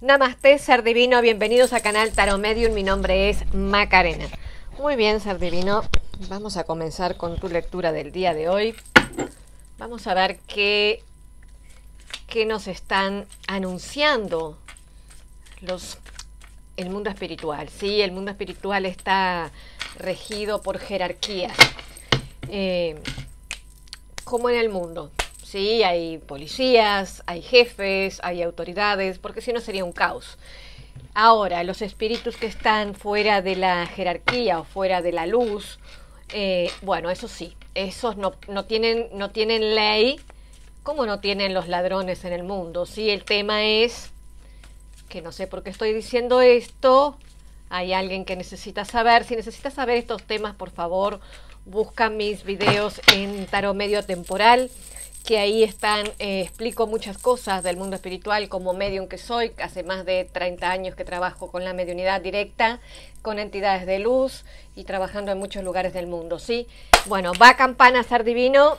Namaste, ser divino, bienvenidos a Canal Tarot Medium, mi nombre es Macarena. Muy bien, ser divino, vamos a comenzar con tu lectura del día de hoy. Vamos a ver qué nos están anunciando el mundo espiritual. Sí, el mundo espiritual está regido por jerarquías, como en el mundo. Sí, hay policías, hay jefes, hay autoridades, porque si no sería un caos. Ahora, los espíritus que están fuera de la jerarquía o fuera de la luz, bueno, eso sí, esos no tienen ley, como no tienen los ladrones en el mundo. Sí, el tema es que no sé por qué estoy diciendo esto. Hay alguien que necesita saber. Si necesitas saber estos temas, por favor, busca mis videos en Tarot Medio Temporal, que ahí explico muchas cosas del mundo espiritual como medium que soy. Hace más de 30 años que trabajo con la mediunidad directa, con entidades de luz y trabajando en muchos lugares del mundo, ¿sí? Bueno, va campana, ser divino.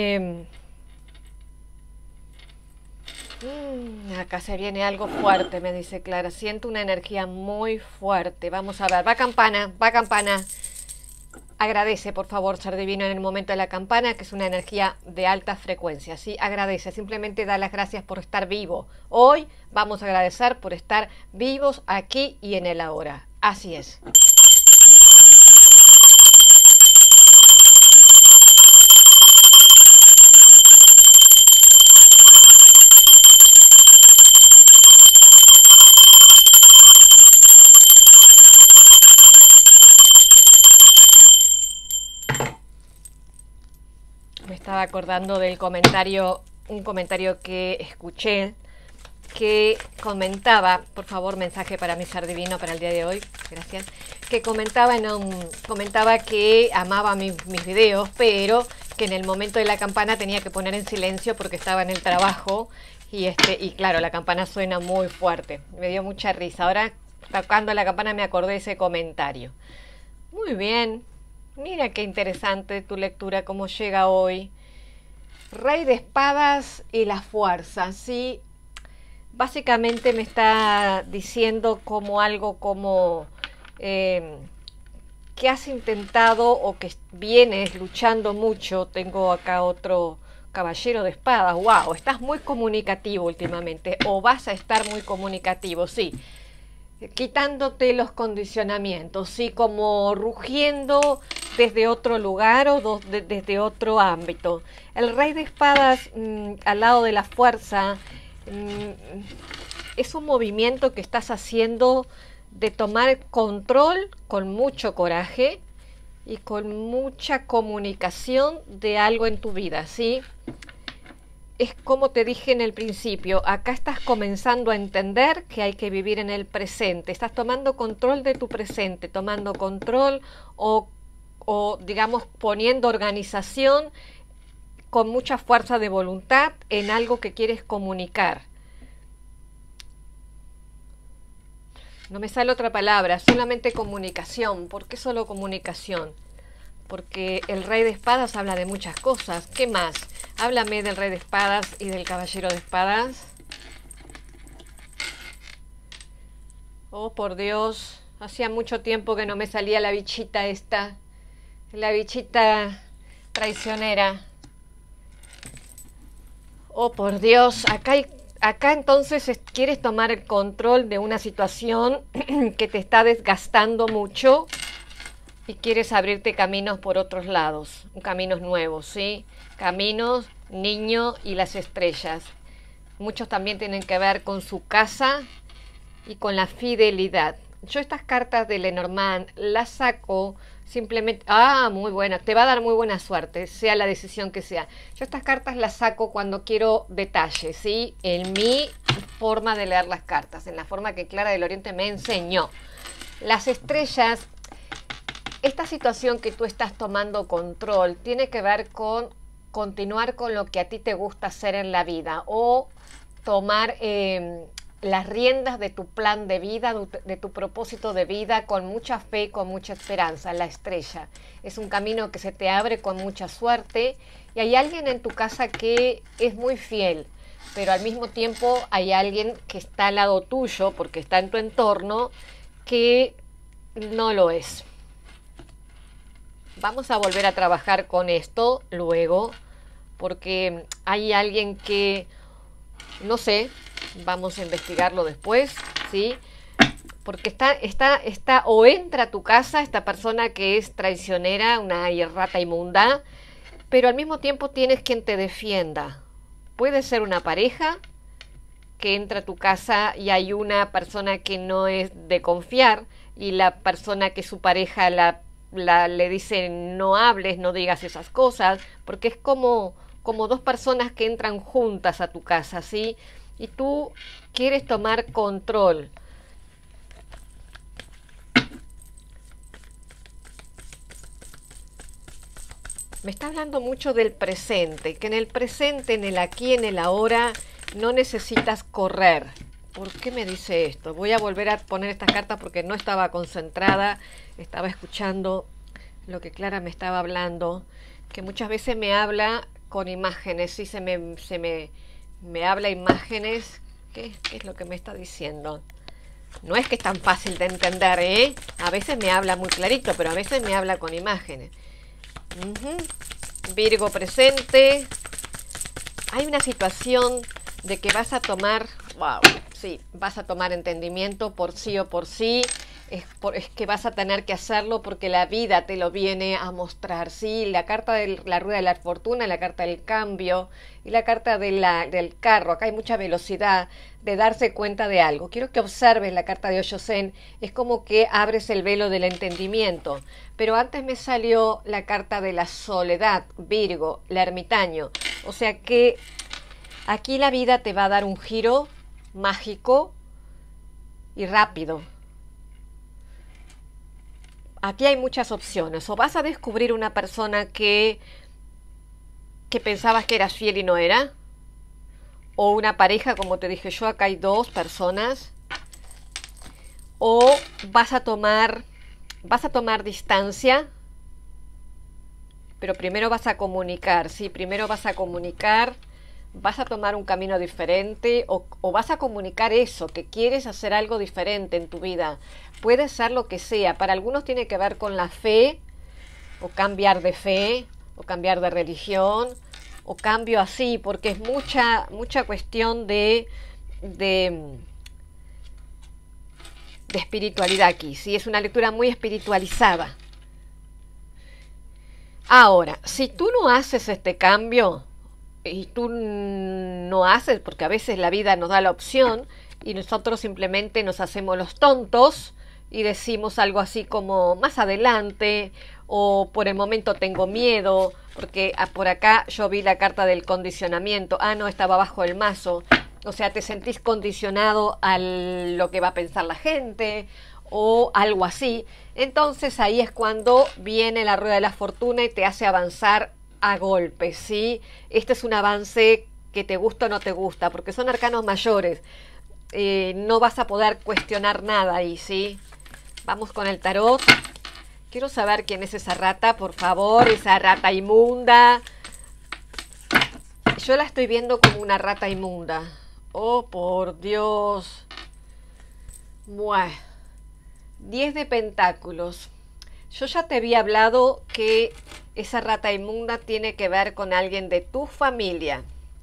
Acá se viene algo fuerte, me dice Clara. Siento una energía muy fuerte. Vamos a ver, va campana, va campana. Agradece, por favor, ser divino, en el momento de la campana, que es una energía de alta frecuencia, ¿sí? Agradece, simplemente da las gracias por estar vivo. Hoy vamos a agradecer por estar vivos aquí y en el ahora. Así es. Me estaba acordando del un comentario que escuché, que comentaba, por favor, mensaje para mi ser divino para el día de hoy, gracias, que comentaba que amaba mis videos, pero que en el momento de la campana tenía que poner en silencio porque estaba en el trabajo y claro, la campana suena muy fuerte. Me dio mucha risa. Ahora, tocando la campana, me acordé de ese comentario. Muy bien. Mira qué interesante tu lectura, cómo llega hoy. Rey de espadas y la fuerza, ¿sí? Básicamente me está diciendo como algo como que has intentado o que vienes luchando mucho. Tengo acá otro caballero de espadas. ¡Wow! Estás muy comunicativo últimamente, o vas a estar muy comunicativo, sí. Quitándote los condicionamientos, sí, como rugiendo desde otro lugar o desde otro ámbito. El rey de espadas al lado de la fuerza es un movimiento que estás haciendo de tomar control con mucho coraje y con mucha comunicación de algo en tu vida, ¿sí? Es como te dije en el principio, acá estás comenzando a entender que hay que vivir en el presente. Estás tomando control de tu presente, tomando control o digamos poniendo organización con mucha fuerza de voluntad en algo que quieres comunicar. No me sale otra palabra, solamente comunicación. ¿Por qué solo comunicación? Porque el rey de espadas habla de muchas cosas. ¿Qué más? Háblame del rey de espadas y del caballero de espadas. Oh, por Dios. Hacía mucho tiempo que no me salía la bichita esta. La bichita traicionera. Oh, por Dios. Acá entonces quieres tomar el control de una situación que te está desgastando mucho. Y quieres abrirte caminos por otros lados, caminos nuevos, ¿sí? Caminos, niño y las estrellas. Muchos también tienen que ver con su casa y con la fidelidad. Yo estas cartas de Lenormand las saco simplemente... muy buena, te va a dar muy buena suerte, sea la decisión que sea. Yo estas cartas las saco cuando quiero detalles, ¿sí? En mi forma de leer las cartas, en la forma que Clara del Oriente me enseñó. Las estrellas... Esta situación que tú estás tomando control tiene que ver con continuar con lo que a ti te gusta hacer en la vida o tomar las riendas de tu plan de vida, de tu propósito de vida con mucha fe, con mucha esperanza. La estrella es un camino que se te abre con mucha suerte y hay alguien en tu casa que es muy fiel. pero al mismo tiempo hay alguien que está al lado tuyo, porque está en tu entorno, que no lo es. Vamos a volver a trabajar con esto luego, porque hay alguien que, no sé, vamos a investigarlo después, ¿sí? Porque está o entra a tu casa esta persona que es traicionera, una rata inmunda, pero al mismo tiempo tienes quien te defienda. Puede ser una pareja que entra a tu casa y hay una persona que no es de confiar y la persona que su pareja le dice no hables, no digas esas cosas, porque es como dos personas que entran juntas a tu casa, ¿sí? Y tú quieres tomar control. Me está hablando mucho del presente, que en el presente, en el aquí, en el ahora, no necesitas correr. ¿Por qué me dice esto? Voy a volver a poner estas cartas porque no estaba concentrada, estaba escuchando lo que Clara me estaba hablando, que muchas veces me habla con imágenes, sí, me habla imágenes. ¿Qué es lo que me está diciendo? No es que es tan fácil de entender, ¿eh? A veces me habla muy clarito, pero a veces me habla con imágenes. Virgo presente. Hay una situación de que vas a tomar, wow, sí, vas a tomar entendimiento por sí o por sí. Es que vas a tener que hacerlo porque la vida te lo viene a mostrar, ¿sí? La carta de la rueda de la fortuna, la carta del cambio y la carta del carro. Acá hay mucha velocidad de darse cuenta de algo. Quiero que observes la carta de Osho Zen. Es como que abres el velo del entendimiento. Pero antes me salió la carta de la soledad, Virgo, el ermitaño. O sea que aquí la vida te va a dar un giro mágico y rápido. Aquí hay muchas opciones. O vas a descubrir una persona que pensabas que eras fiel y no era. O una pareja, como te dije yo, acá hay dos personas. O vas a tomar distancia. Pero primero vas a comunicar, ¿sí? Primero vas a comunicar. Vas a tomar un camino diferente o vas a comunicar eso, que quieres hacer algo diferente en tu vida. Puede ser lo que sea. Para algunos tiene que ver con la fe, o cambiar de fe, o cambiar de religión, o cambio así, porque es mucha cuestión de espiritualidad aquí. ¿Sí? Es una lectura muy espiritualizada. Ahora, si tú no haces este cambio, y tú no haces, porque a veces la vida nos da la opción y nosotros simplemente nos hacemos los tontos y decimos algo así como más adelante, o por el momento tengo miedo, porque por acá yo vi la carta del condicionamiento. No, estaba bajo el mazo. O sea, te sentís condicionado a lo que va a pensar la gente o algo así. Entonces ahí es cuando viene la rueda de la fortuna y te hace avanzar a golpes, ¿sí? Este es un avance que te gusta o no te gusta, porque son arcanos mayores. No vas a poder cuestionar nada ahí, ¿sí? Vamos con el tarot. Quiero saber quién es esa rata, por favor, esa rata inmunda. Yo la estoy viendo como una rata inmunda. Oh, por Dios. Buah. 10 de pentáculos. Yo ya te había hablado que esa rata inmunda tiene que ver con alguien de tu familia.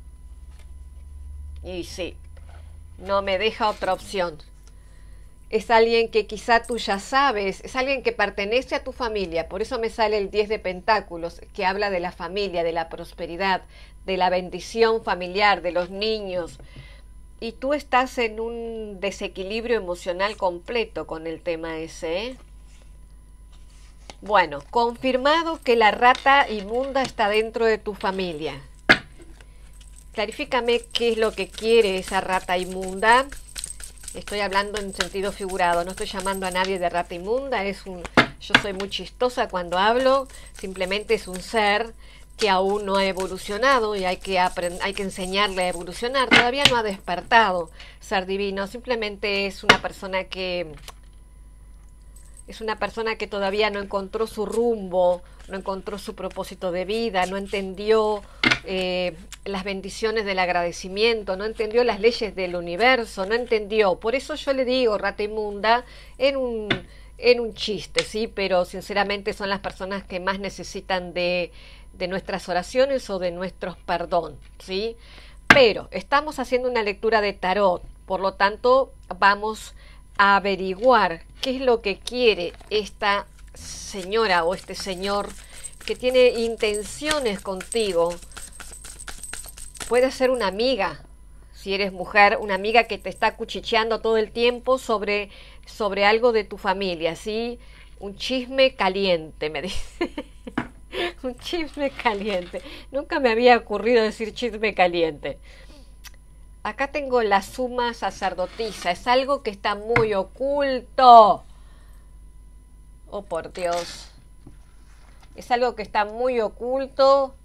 Y sí, no me deja otra opción. Es alguien que quizá tú ya sabes, es alguien que pertenece a tu familia. Por eso me sale el 10 de pentáculos, que habla de la familia, de la prosperidad, de la bendición familiar, de los niños. Y tú estás en un desequilibrio emocional completo con el tema ese, ¿eh? Bueno, confirmado que la rata inmunda está dentro de tu familia. Clarifícame qué es lo que quiere esa rata inmunda. Estoy hablando en sentido figurado, no estoy llamando a nadie de rata inmunda. Yo soy muy chistosa cuando hablo, simplemente es un ser que aún no ha evolucionado y hay que enseñarle a evolucionar. Todavía no ha despertado, ser divino, simplemente es una persona que Es una persona que todavía no encontró su rumbo, no encontró su propósito de vida, no entendió las bendiciones del agradecimiento, no entendió las leyes del universo, no entendió. Por eso yo le digo rata inmunda en un chiste, ¿sí? Pero sinceramente son las personas que más necesitan de nuestras oraciones o de nuestros perdón, ¿sí? Pero estamos haciendo una lectura de tarot, por lo tanto vamos a averiguar qué es lo que quiere esta señora o este señor que tiene intenciones contigo. Puede ser una amiga, si eres mujer, una amiga que te está cuchicheando todo el tiempo sobre algo de tu familia, ¿sí? Un chisme caliente, me dice. Un chisme caliente. Nunca me había ocurrido decir chisme caliente. Acá tengo la suma sacerdotisa. Es algo que está muy oculto. Oh, por Dios. Es algo que está muy oculto.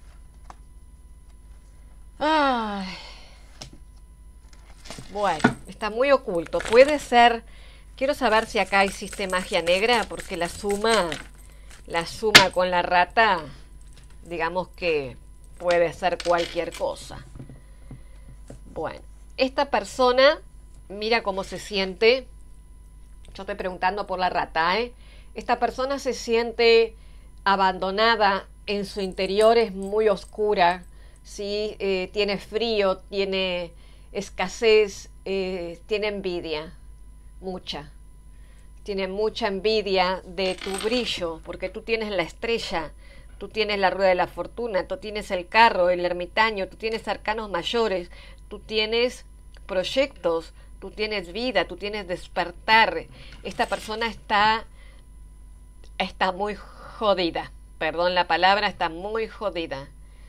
Ay. Bueno, está muy oculto. Puede ser... Quiero saber si acá hiciste magia negra, porque la suma con la rata, digamos que puede ser cualquier cosa. Bueno, esta persona, mira cómo se siente. Yo estoy preguntando por la rata, ¿eh? Esta persona se siente abandonada, en su interior es muy oscura, ¿sí? Tiene frío, tiene escasez, tiene envidia, mucha. Tiene mucha envidia de tu brillo, porque tú tienes la estrella, tú tienes la rueda de la fortuna, tú tienes el carro, el ermitaño, tú tienes arcanos mayores, tú tienes proyectos, tú tienes vida, tú tienes despertar. Esta persona está muy jodida, perdón la palabra, está muy jodida.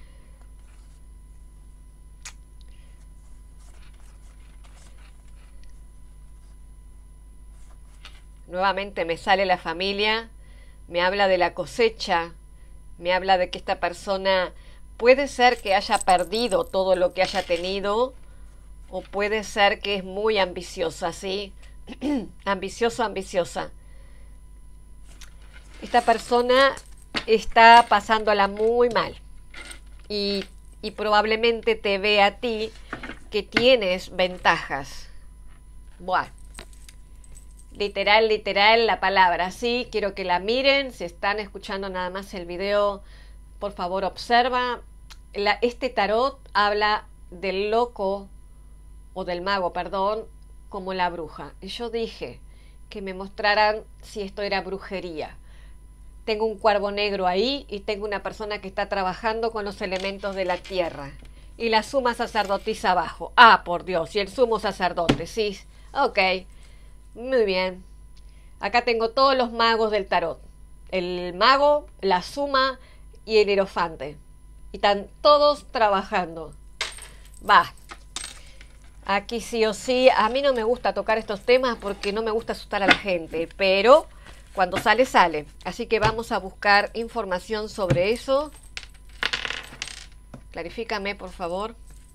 Nuevamente me sale la familia, me habla de la cosecha, me habla de que esta persona puede ser que haya perdido todo lo que haya tenido, o puede ser que es muy ambiciosa, ¿sí? Ambiciosa. Esta persona está pasándola muy mal y probablemente te ve a ti que tienes ventajas. Bueno. Literal la palabra, sí, quiero que la miren, si están escuchando nada más el video, por favor observa, este tarot habla del loco, o del mago, perdón, como la bruja, y yo dije que me mostraran si esto era brujería. Tengo un cuervo negro ahí, y tengo una persona que está trabajando con los elementos de la tierra, y la suma sacerdotisa abajo, ah, por Dios, y el sumo sacerdote, sí, ok. Muy bien. Acá tengo todos los magos del tarot. El mago, la suma y el hierofante. Y están todos trabajando. Va. Aquí sí o sí. A mí no me gusta tocar estos temas porque no me gusta asustar a la gente. Pero cuando sale, sale. Así que vamos a buscar información sobre eso. Clarifícame, por favor.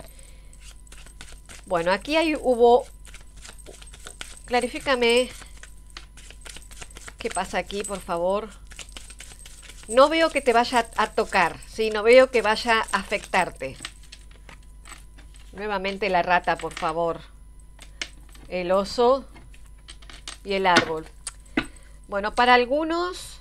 Bueno, aquí hubo... Clarifícame qué pasa aquí, por favor. No veo que te vaya a tocar, ¿sí? No veo que vaya a afectarte. Nuevamente la rata, por favor. El oso y el árbol. Bueno, para algunos...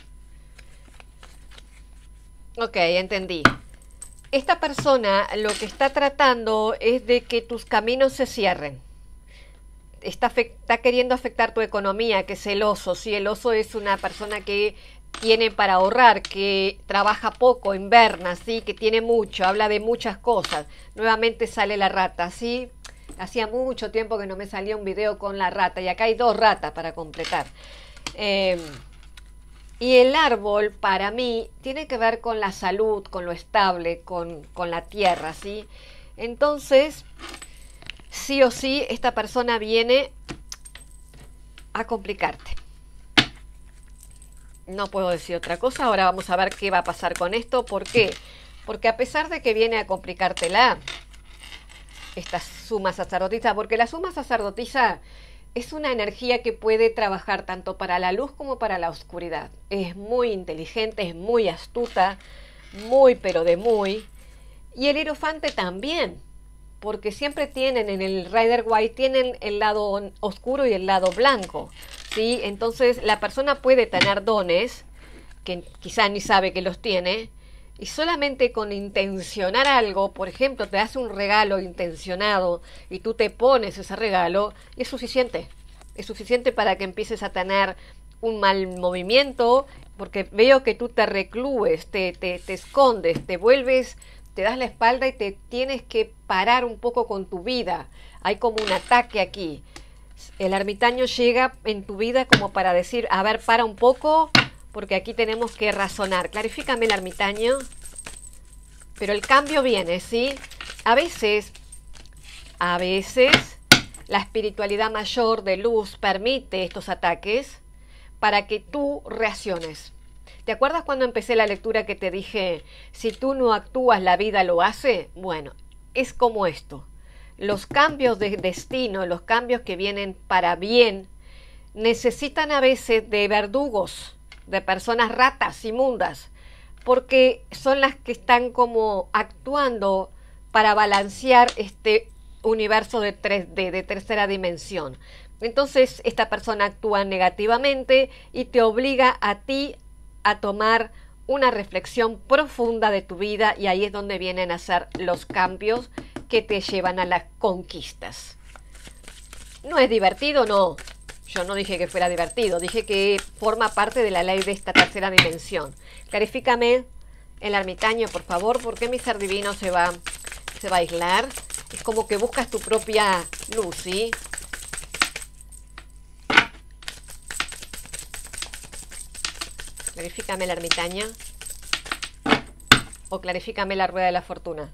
Ok, entendí. Esta persona lo que está tratando es de que tus caminos se cierren. Está queriendo afectar tu economía, que es el oso. Sí, el oso es una persona que tiene para ahorrar, que trabaja poco, inverna, ¿sí? Que tiene mucho, habla de muchas cosas. Nuevamente sale la rata, ¿sí? Hacía mucho tiempo que no me salía un video con la rata, y acá hay dos ratas para completar. Y el árbol, para mí, tiene que ver con la salud, con lo estable, con la tierra, ¿sí? Entonces... sí o sí, esta persona viene a complicarte. No puedo decir otra cosa. Ahora vamos a ver qué va a pasar con esto. ¿Por qué? Porque a pesar de que viene a complicártela, esta suma sacerdotisa, porque la suma sacerdotisa es una energía que puede trabajar tanto para la luz como para la oscuridad. Es muy inteligente, es muy astuta, muy pero de muy. Y el hierofante también, porque siempre tienen en el Rider White, tienen el lado oscuro y el lado blanco, ¿sí? Entonces la persona puede tener dones, que quizá ni sabe que los tiene, y solamente con intencionar algo, por ejemplo, te hace un regalo intencionado y tú te pones ese regalo, y es suficiente. Es suficiente para que empieces a tener un mal movimiento, porque veo que tú te reclúes, te escondes, te vuelves, te das la espalda y te tienes que parar un poco con tu vida. Hay como un ataque aquí. El ermitaño llega en tu vida como para decir, a ver, para un poco, porque aquí tenemos que razonar. Clarifícame el ermitaño. Pero el cambio viene, ¿sí? A veces, la espiritualidad mayor de luz permite estos ataques para que tú reacciones. ¿Te acuerdas cuando empecé la lectura que te dije, si tú no actúas, la vida lo hace? Bueno, es como esto. Los cambios de destino, los cambios que vienen para bien, necesitan a veces de verdugos, de personas ratas, inmundas, porque son las que están como actuando para balancear este universo de 3D, de tercera dimensión. Entonces esta persona actúa negativamente y te obliga a ti a tomar una reflexión profunda de tu vida, y ahí es donde vienen a ser los cambios que te llevan a las conquistas. ¿No es divertido? No. Yo no dije que fuera divertido, dije que forma parte de la ley de esta tercera dimensión. Clarifícame el ermitaño, por favor, ¿por qué mi ser divino se va a aislar? Es como que buscas tu propia luz, ¿sí? Clarifícame el ermitaño. O clarifícame la rueda de la fortuna.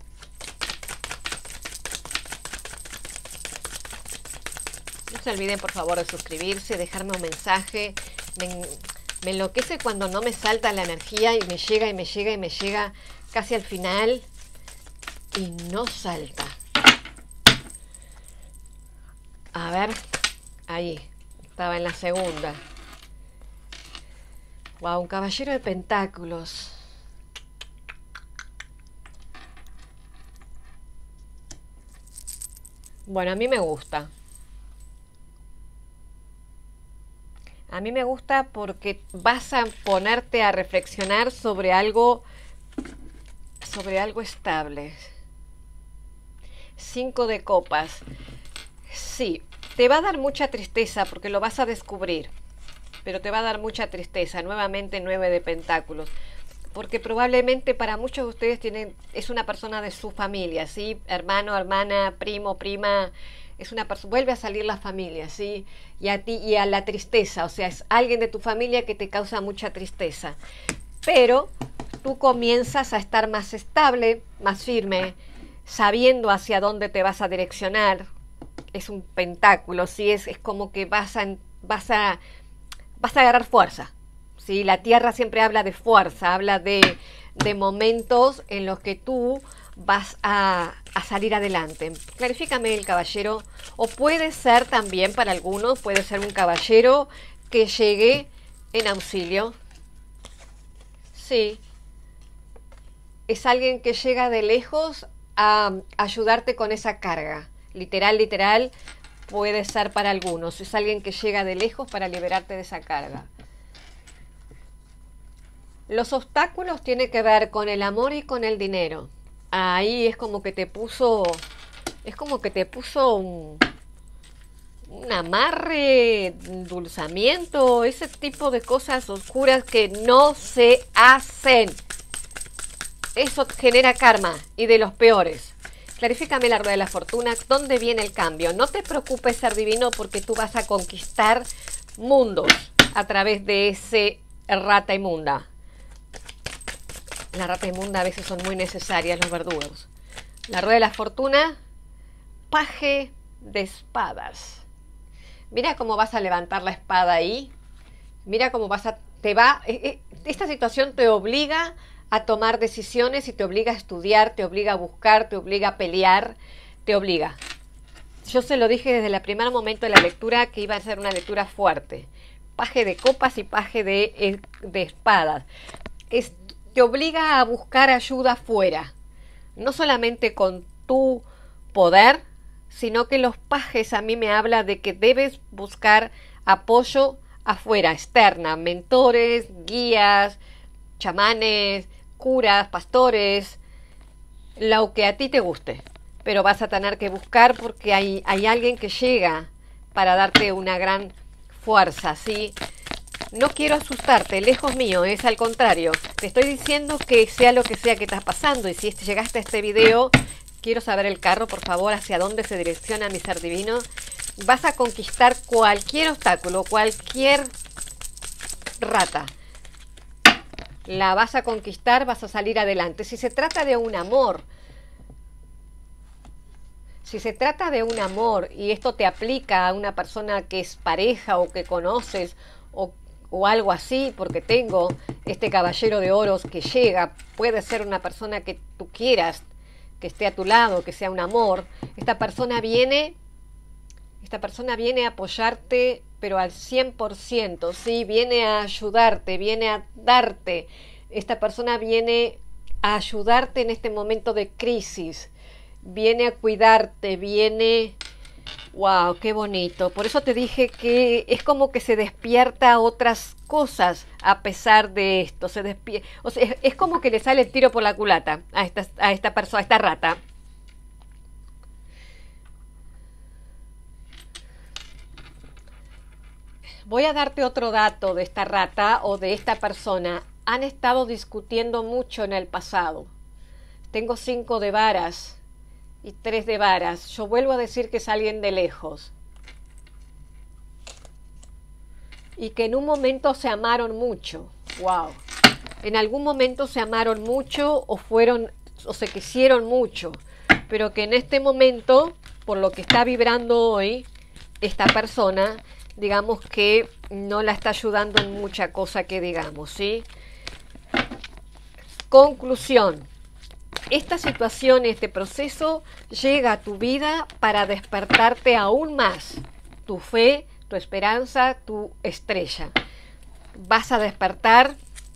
No se olviden, por favor, de suscribirse, dejarme un mensaje. Me enloquece cuando no me salta la energía y me llega y me llega y me llega casi al final y no salta. A ver, ahí, estaba en la segunda. Wow, un caballero de pentáculos. Bueno, a mí me gusta. A mí me gusta porque vas a ponerte a reflexionar sobre algo estable. 5 de copas. Sí, te va a dar mucha tristeza porque lo vas a descubrir, pero te va a dar mucha tristeza. Nuevamente 9 de pentáculos, porque probablemente para muchos de ustedes es una persona de su familia, ¿sí? Hermano, hermana, primo, prima. Es una persona, vuelve a salir la familia, ¿sí? Y a ti y a la tristeza, o sea, es alguien de tu familia que te causa mucha tristeza. Pero tú comienzas a estar más estable, más firme, sabiendo hacia dónde te vas a direccionar. Es un pentáculo, ¿sí? Es como que vas a agarrar fuerza, ¿sí? La tierra siempre habla de fuerza, habla de momentos en los que tú vas a salir adelante. Clarifícame el caballero, o puede ser también para algunos, puede ser un caballero que llegue en auxilio. Sí, es alguien que llega de lejos a ayudarte con esa carga. Literal, puede ser para algunos. Es alguien que llega de lejos para liberarte de esa carga. Los obstáculos tienen que ver con el amor y con el dinero. Ahí es como que te puso un amarre, endulzamiento, ese tipo de cosas oscuras que no se hacen. Eso genera karma, y de los peores. Clarifícame la rueda de la fortuna, ¿dónde viene el cambio? No te preocupes, ser divino, porque tú vas a conquistar mundos a través de ese rata inmunda. La rata inmunda a veces son muy necesarias, los verdugos. La rueda de la fortuna, paje de espadas. Mira cómo vas a levantar la espada ahí. Mira cómo esta situación te obliga a tomar decisiones y te obliga a estudiar, te obliga a buscar, te obliga a pelear, te obliga. yo se lo dije desde el primer momento de la lectura que iba a ser una lectura fuerte. Paje de copas y paje de espadas. Te obliga a buscar ayuda afuera. No solamente con tu poder, sino que los pajes a mí me habla de que debes buscar apoyo afuera, externa, mentores, guías, chamanes, curas, pastores, lo que a ti te guste. Pero vas a tener que buscar porque hay alguien que llega para darte una gran fuerza, ¿sí? No quiero asustarte, lejos mío, es al contrario. Te estoy diciendo que sea lo que sea que estás pasando y si llegaste a este video, quiero saber el carro, por favor, hacia dónde se direcciona mi ser divino. Vas a conquistar cualquier obstáculo, cualquier rata. La vas a conquistar, vas a salir adelante. Si se trata de un amor, y esto te aplica a una persona que es pareja o que conoces o algo así, porque tengo este caballero de oros que llega, puede ser una persona que tú quieras, que esté a tu lado, que sea un amor. Esta persona viene a apoyarte, pero al 100%, ¿sí? Viene a ayudarte, viene a darte. Esta persona viene a ayudarte en este momento de crisis. Viene a cuidarte, viene... ¡Wow! ¡Qué bonito! Por eso te dije que es como que se despierta otras cosas a pesar de esto. O sea, es como que le sale el tiro por la culata a esta persona, a esta rata. Voy a darte otro dato de esta rata o de esta persona. Han estado discutiendo mucho en el pasado. Tengo 5 de varas y 3 de varas. Yo vuelvo a decir que es alguien de lejos. Y que en un momento se amaron mucho. ¡Wow! En algún momento se amaron mucho o se quisieron mucho. Pero que en este momento, por lo que está vibrando hoy, esta persona, digamos que no la está ayudando en mucha cosa que digamos, ¿sí? Conclusión. Esta situación, este proceso llega a tu vida para despertarte aún más tu fe, tu esperanza, tu estrella. Vas a despertar,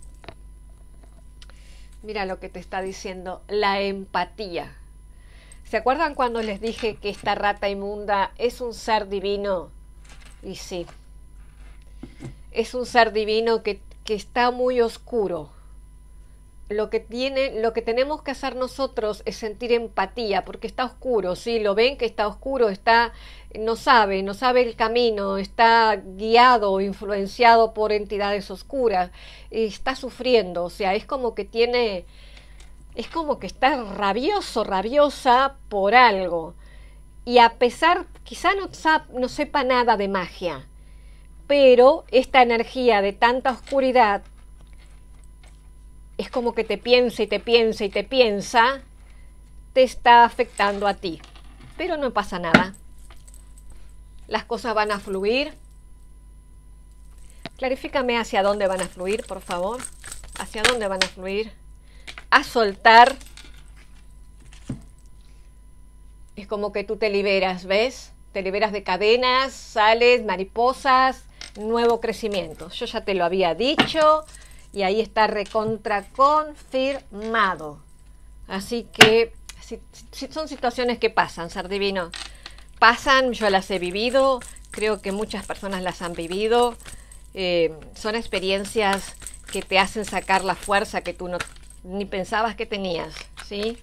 mira lo que te está diciendo, la empatía. ¿Se acuerdan cuando les dije que esta rata inmunda es un ser divino? Y sí, es un ser divino que está muy oscuro. Lo que tenemos que hacer nosotros es sentir empatía, porque está oscuro, ¿sí? Lo ven que está oscuro, no sabe el camino, está guiado o influenciado por entidades oscuras, está sufriendo, o sea, es como que está rabiosa por algo. Y a pesar, quizá no sepa nada de magia, pero esta energía de tanta oscuridad es como que te piensa y te piensa y te piensa, te está afectando a ti. Pero no pasa nada. Las cosas van a fluir. Clarifícame hacia dónde van a fluir, por favor. ¿Hacia dónde van a fluir? A soltar. Es como que tú te liberas, ¿ves? Te liberas de cadenas, sales, mariposas, nuevo crecimiento. Yo ya te lo había dicho. Y ahí está recontra confirmado. Así que si son situaciones que pasan, ser divino. Pasan, yo las he vivido, creo que muchas personas las han vivido. Son experiencias que te hacen sacar la fuerza que tú ni pensabas que tenías, ¿sí?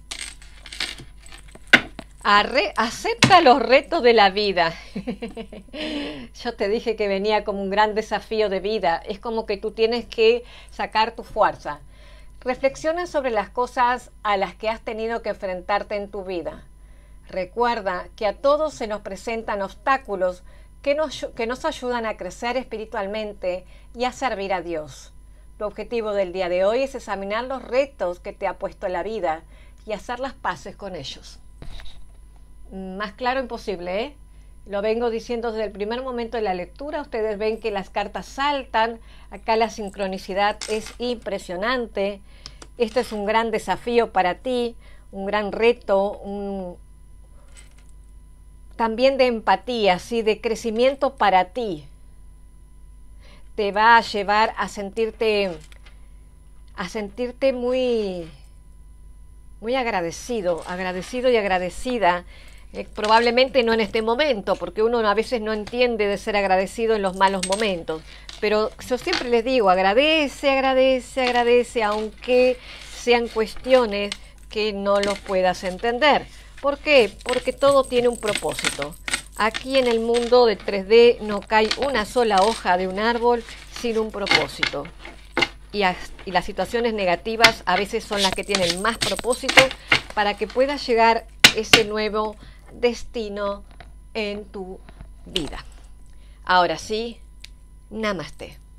Acepta los retos de la vida. Yo te dije que venía como un gran desafío de vida. Es como que tú tienes que sacar tu fuerza. Reflexiona sobre las cosas a las que has tenido que enfrentarte en tu vida. Recuerda que a todos se nos presentan obstáculos que nos ayudan a crecer espiritualmente y a servir a Dios. Tu objetivo del día de hoy es examinar los retos que te ha puesto la vida y hacer las paces con ellos. Más claro imposible, ¿eh? Lo vengo diciendo desde el primer momento de la lectura. Ustedes ven que las cartas saltan. Acá la sincronicidad es impresionante. Este es un gran desafío para ti, un gran reto. también de empatía, ¿sí? De crecimiento para ti. Te va a llevar a sentirte muy, muy agradecido y agradecida. Probablemente no en este momento, porque uno a veces no entiende de ser agradecido en los malos momentos. Pero yo siempre les digo, agradece, aunque sean cuestiones que no los puedas entender. ¿Por qué? Porque todo tiene un propósito. Aquí en el mundo de 3D no cae una sola hoja de un árbol sin un propósito. Y las situaciones negativas a veces son las que tienen más propósito para que puedas llegar ese nuevo destino en tu vida. Ahora sí, namaste.